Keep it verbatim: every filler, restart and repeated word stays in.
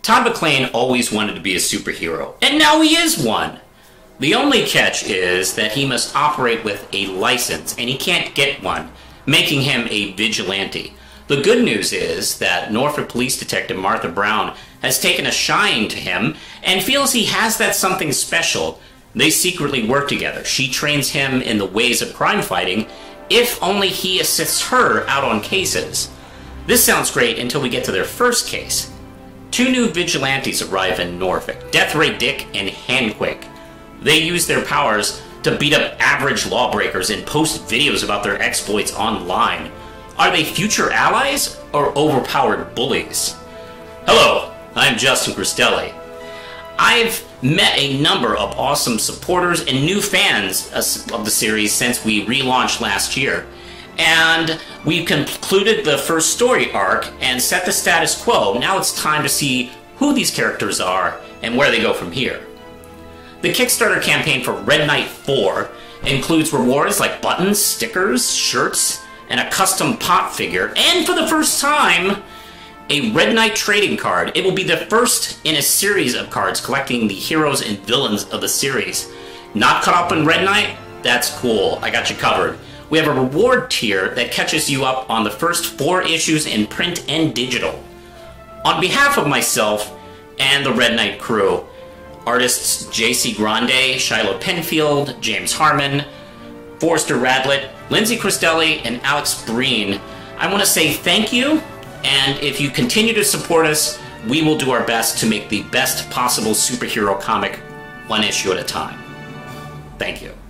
Todd McClane always wanted to be a superhero, and now he is one. The only catch is that he must operate with a license, and he can't get one, making him a vigilante. The good news is that Norfolk Police Detective Martha Brown has taken a shine to him and feels he has that something special. They secretly work together. She trains him in the ways of crime fighting, if only he assists her out on cases. This sounds great until we get to their first case. Two new vigilantes arrive in Norfolk, Death Ray Dick and Handquake. They use their powers to beat up average lawbreakers and post videos about their exploits online. Are they future allies or overpowered bullies? Hello, I'm Justin Cristelli. I've met a number of awesome supporters and new fans of the series since we relaunched last year. And we've concluded the first story arc and set the status quo. Now it's time to see who these characters are and where they go from here. The Kickstarter campaign for Red Knight four includes rewards like buttons, stickers, shirts, and a custom pop figure, and for the first time, a Red Knight trading card. It will be the first in a series of cards collecting the heroes and villains of the series. Not caught up in Red Knight? That's cool, I got you covered. We have a reward tier that catches you up on the first four issues in print and digital. On behalf of myself and the Red Knight crew, artists J C Grande, Shiloh Penfield, James Harmon, Forrester Radlett, Lindsay Cristelli, and Alex Breen, I want to say thank you, and if you continue to support us, we will do our best to make the best possible superhero comic one issue at a time. Thank you.